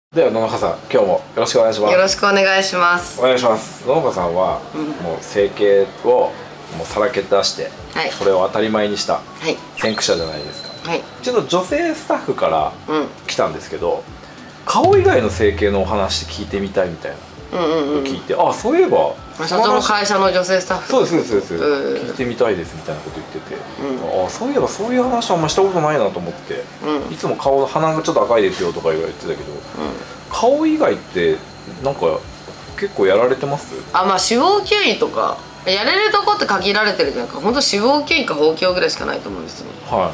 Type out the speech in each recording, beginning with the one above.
では野中さん、今日もよろしくお願いします。 よろしくお願いします。 お願いします。野中さんは、もう整形をもうさらけ出して、はい、それを当たり前にした先駆者じゃないですか。はい、ちょっと女性スタッフから来たんですけど、顔以外の整形のお話聞いてみたいみたいな聞いて、あ、そういえば社長の会社の女性スタッフ、 そうですそうです、聞いてみたいですみたいなこと言ってて、あ、そういえばそういう話はあんましたことないなと思って、いつも鼻がちょっと赤いですよとか言われてたけど、顔以外ってなんか結構やられてます？ あ、まあ脂肪吸引とかやれるとこって限られてるじゃんか。本当脂肪吸引か包協ぐらいしかないと思うんですよ。はい。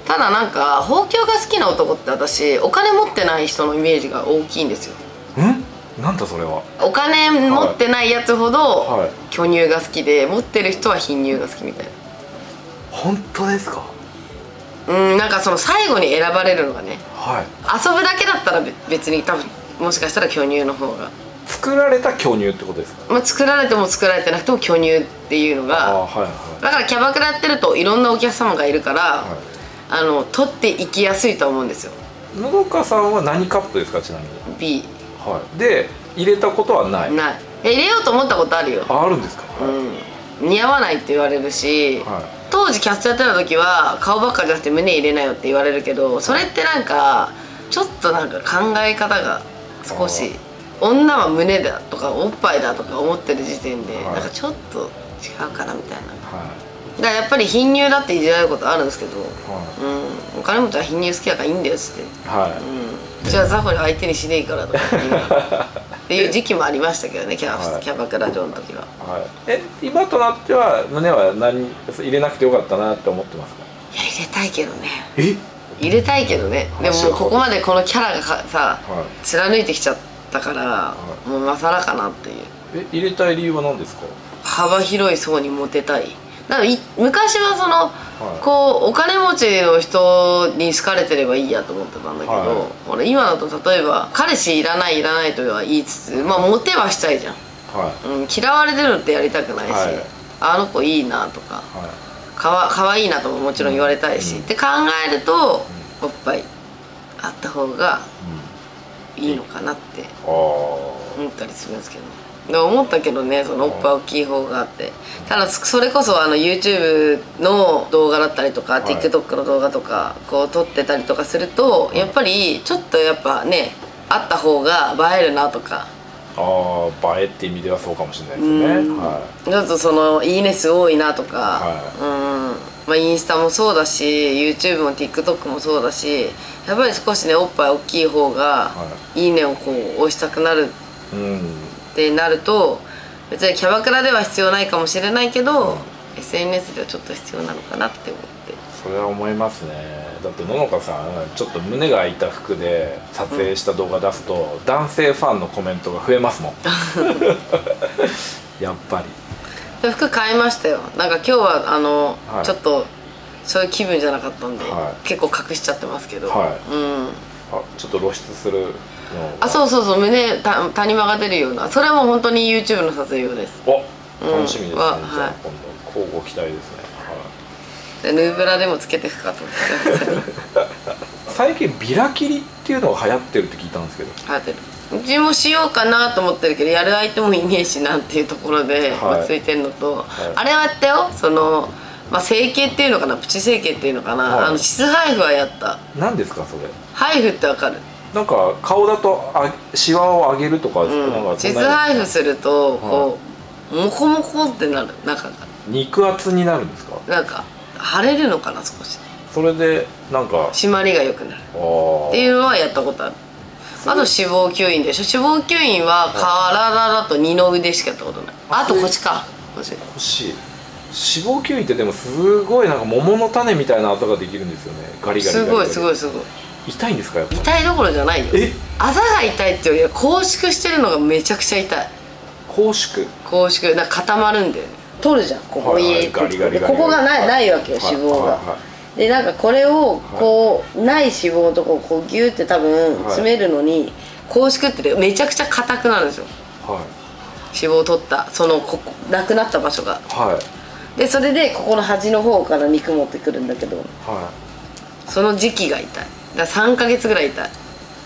ただなんか包協が好きな男って私お金持ってない人のイメージが大きいんですよ。 なんだそれは。 お金持ってないやつほど巨乳が好きで、持ってる人は貧乳が好きみたいな。 本当ですか？ なんかその最後に選ばれるのがね、 はい、 遊ぶだけだったら別に多分もしかしたら巨乳の方が。 作られた巨乳ってことですか？ まあ作られても作られてなくても巨乳っていうのが、だからキャバクラやってるといろんなお客様がいるから、取っていきやすいと思うんですよ。 のどかさんは何カップですか、ちなみに？ B。 はい。で入れたことはない？ ない。入れようと思ったことあるよ。 あるんですか？ 似合わないって言われるし、当時キャストやってた時は顔ばっかじゃなくて胸入れなよって言われるけど、それってなんかちょっとなんか考え方が少し、女は胸だとかおっぱいだとか思ってる時点でなんかちょっと違うかなみたいな。だからやっぱり貧乳だっていじられることあるんですけど、お金持ちは貧乳好きだからいいんだよっつって、じゃあザホリ相手にしねえからとかっていう時期もありましたけどね、キャバクラ嬢の時は。 今となっては胸は入れなくてよかったなって思ってますか？ いや、入れたいけどね。入れたいけどね。でもここまでこのキャラがさ貫いてきちゃったから、もう今更かなっていう。 入れたい理由は何ですか？ 幅広い層にモテたい。だから昔はその、こうお金持ちの人に好かれてればいいやと思ってたんだけど、俺今だと例えば彼氏いらないいらないとは言いつつ、まあモテはしたいじゃん。嫌われてるのってやりたくないし、あの子いいなとか、かわいいなとももちろん言われたいし、って考えるとおっぱいあった方がいいのかなって思ったりするんですけど。思ったけどね、そのおっぱい大きい方があって。ただそれこそYouTube の動画だったりとか、TikTok の動画とかこう撮ってたりとかすると、やっぱりちょっとやっぱね、あった方が映えるなとか。 映えって意味ではそうかもしれないですね。 ちょっとそのいいね数多いなとか、まあインスタもそうだし YouTube も TikTok もそうだし、やっぱり少しねおっぱい大きい方がいいねをこう押したくなるってなると、別にキャバクラでは必要ないかもしれないけど、SNS ではちょっと必要なのかなって思って。 それは思いますね。だってののかさんちょっと胸が開いた服で撮影した動画出すと、男性ファンのコメントが増えますもんやっぱり。 服買いましたよ。なんか今日はちょっとそういう気分じゃなかったんで、結構隠しちゃってますけど、 ちょっと露出するの、 そうそうそう、胸谷間が出るような、それも本当に YouTube の撮影用です。 楽しみですね。じゃあ今度交互期待ですね。 ヌーブラでもつけていくかと思って最近ビラ切りっていうのが流行ってるって聞いたんですけど。 流行ってる。うちもしようかなと思ってるけど、やる相手もいねえしなっていうところで落ち着いてるのと、あれはやったよ、そのまあ整形っていうのかな、プチ整形っていうのかな、膣ハイフはやった。 何ですかそれ？ ハイフってわかる？ なんか顔だとシワを上げるとか、 膣ハイフするとこうモコモコってなる、中が肉厚になるんですか？なんか腫れるのかな少し。 それでなんか締まりが良くなるっていうのはやったことある。あと脂肪吸引でしょ。脂肪吸引は体だと二の腕しかやったことない。あと腰か。腰。脂肪吸引ってでもすごいなんか桃の種みたいなあざができるんですよね。ガリガリガリガリ。すごいすごいすごい。痛いんですか？やっぱ痛いどころじゃないよ。あざが痛いっていうよりは拘縮してるのがめちゃくちゃ痛い。 拘縮なんか固まるんだよね。取るじゃん、ここにここがないわけよ、脂肪が。でなんかこれをこうない脂肪のとこをこうギューって多分詰めるのに拘縮ってめちゃくちゃ硬くなるんですよ。脂肪を取ったそのなくなった場所が。でそれでここの端の方から肉持ってくるんだけど、その時期が痛い。だから3ヶ月ぐらい痛い。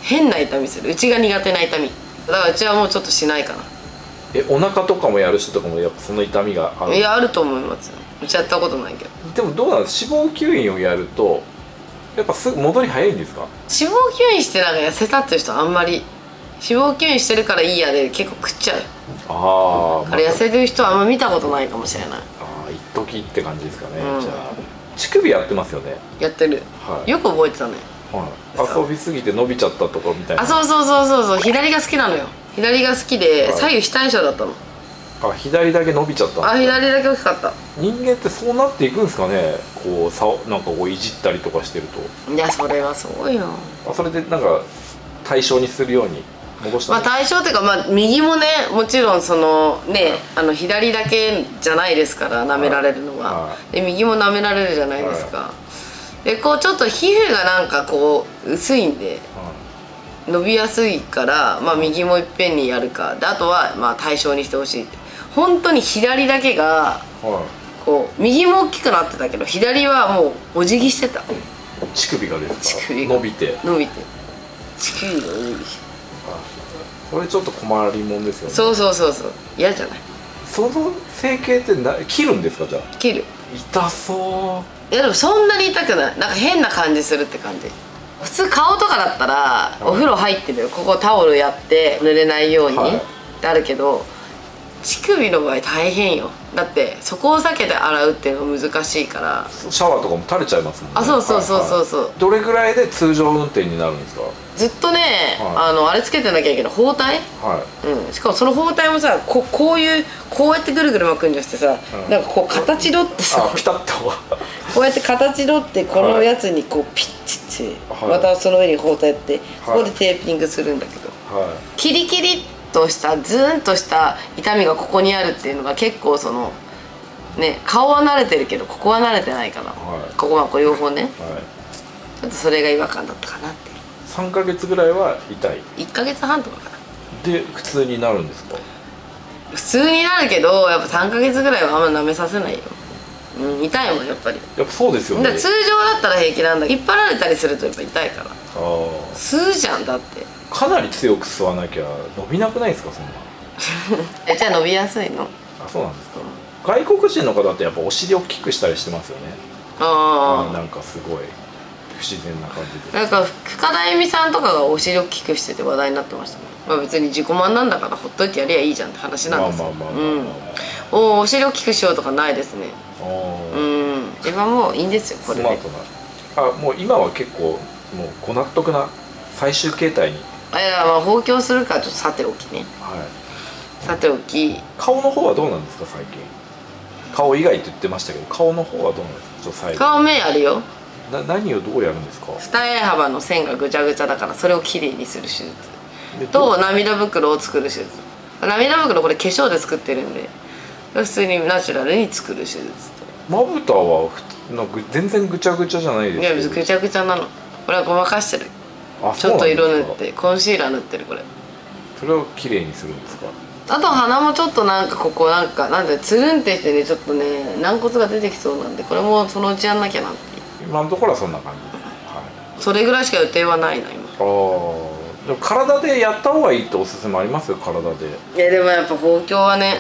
変な痛みする。うちが苦手な痛みだから、うちはもうちょっとしないかな。 お腹とかもやる人とかもやっぱその痛みがある？ いや、あると思いますよ。うちやったことないけど。 でもどうなんです？脂肪吸引をやるとやっぱすぐ戻り早いんですか？ 脂肪吸引してなんか痩せたっていう人はあんまり、脂肪吸引してるからいいやで結構食っちゃう。ああ、痩せてる人はあんま見たことないかもしれない。ああ、一時って感じですかね。じゃあ乳首やってますよね。 やってる、よく覚えてたね。 遊びすぎて伸びちゃったとかみたいな。 そう、左が好きなのよ。左が好きで左右非対称だったの。 左だけ伸びちゃった。 左だけ大きかった。 人間ってそうなっていくんですかね。こうなんかこういじったりとかしてると。 いや、それはそうよ。 それでなんか対称にするように戻した。 対称っていうか、右もね、もちろんそのね、左だけじゃないですから、舐められるのは。で右も舐められるじゃないですか。でこうちょっと皮膚がなんかこう薄いんで伸びやすいから、右もいっぺんにやるかで、あとは対称にしてほしいって。本当に左だけがこう右も大きくなってたけど、左はもうお辞儀してた。 乳首がですか？ 乳首が伸びて乳首がお辞儀して。 それちょっと困りもんですよね。 そう嫌じゃない？ その整形って切るんですか？じゃあ切る。 痛そう。 いやでもそんなに痛くない。なんか変な感じするって感じ。普通顔とかだったらお風呂入ってるよ、ここタオルやって濡れないようにってあるけど、乳首の場合大変よ。だってそこを避けて洗うっていうのが難しいから。 シャワーとかも垂れちゃいますもんね。 そう。 どれぐらいで通常運転になるんですか？ ずっとね、あれつけてなきゃいけない、包帯。しかもその包帯もさ、こうやってぐるぐる巻くんじゃなくてさ、なんかこう形取ってさ、 ピタッとこうやって形取ってこのやつにこうピッチってまたその上に包帯やってここでテーピングするんだけど、キリキリっとしたズーンとした痛みがここにあるっていうのが結構そのね、顔は慣れてるけどここは慣れてないかな。ここはこう両方ね、ちょっとそれが違和感だったかなって。 3ヶ月ぐらいは痛い。 1ヶ月半とかかな。で普通になるんですか？ 普通になるけど、やっぱ3ヶ月ぐらいはあんま舐めさせないよ。痛いもんやっぱり。 やっぱそうですよね。 通常だったら平気なんだ。引っ張られたりするとやっぱ痛いから。吸うじゃん。だってかなり強く吸わなきゃ伸びなくないですか？そんなじゃあ伸びやすいの？ そうなんですか。外国人の方ってやっぱお尻を大きくしたりしてますよね。なんかすごい不自然な感じで。なんか深田恵美さんとかがお尻を大きくしてて話題になってましたもん。別に自己満なんだからほっといてやりゃいいじゃんって話なんですよ。お尻を大きくしようとかないですね。今もういいんですよこれで。スマートな。もう今は結構もうご納得な最終形態に。 いや放棄するかちょっとさておきね。さておき。 顔の方はどうなんですか最近？顔以外って言ってましたけど、顔の方はどうなんですか？ 顔面あるよ。 何をどうやるんですか？ 二重幅の線がぐちゃぐちゃだからそれをきれいにする手術と涙袋を作る手術。涙袋これ化粧で作ってるんで普通にナチュラルに作る手術。 まぶたは全然ぐちゃぐちゃじゃないですか？ いやぐちゃぐちゃなの。これはごまかしてる。ちょっと色塗ってコンシーラー塗ってる。これそれをきれいにするんですか？ あと鼻もちょっとなんかここなんでつるんってしてね、ちょっとね軟骨が出てきそうなんでこれもそのうちやんなきゃなっていう。 今のところはそんな感じ、それぐらいしか予定はないな今。 でも体でやった方がいいっておすすめありますよ？体で。 でもやっぱ包協はね。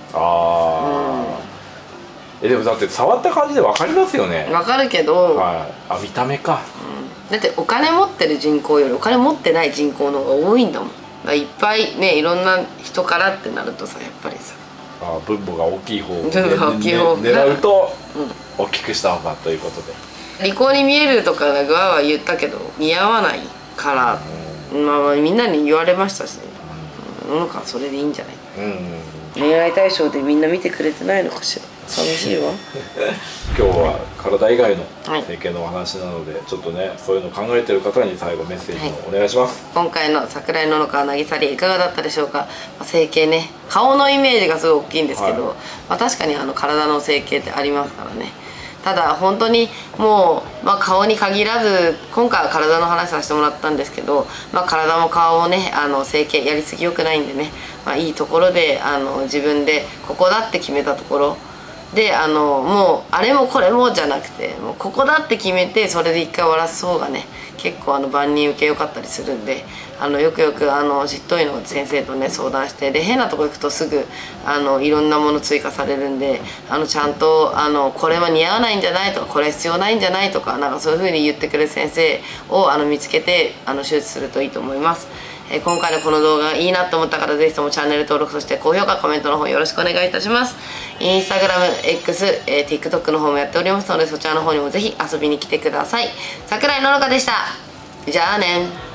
でもだって触った感じで分かりますよね。 分かるけど、 見た目か、 だってお金持ってる人口よりお金持ってない人口の方が多いんだもん。いっぱいねいろんな人からってなるとさやっぱりさ分母が大きい方を狙うと大きくした方がということで。 利口に見えるとかグワは言ったけど似合わないからみんなに言われましたしね。なんかそれでいいんじゃない。恋愛対象でみんな見てくれてないのかしら。寂しいわ今日は体以外の整形のお話なので、ちょっとねそういうの考えてる方に最後メッセージをお願いします。 今回の桜井ののか渚りいかがだったでしょうか。整形ね顔のイメージがすごい大きいんですけど、確かに体の整形ってありますからね。ただ本当にもう、顔に限らず今回は体の話させてもらったんですけど、体も顔もね整形やりすぎよくないんでね、いいところで自分でここだって決めたところでもうあれもこれもじゃなくて、もうここだって決めてそれで一回終わらす方がね結構万人受け良かったりするんで、よくしっとりの先生とね相談して、で変なとこ行くとすぐいろんなもの追加されるんで、ちゃんとこれは似合わないんじゃないとか、これ必要ないんじゃないとか、なんかそういう風に言ってくれる先生を見つけて手術するといいと思います。今回のこの動画がいいなと思った方、ぜひともチャンネル登録、そして高評価、コメントの方よろしくお願いいたします。インスタグラム、X、TikTok の方もやっておりますので、そちらの方にもぜひ遊びに来てください。桜井ののかでした。じゃあね。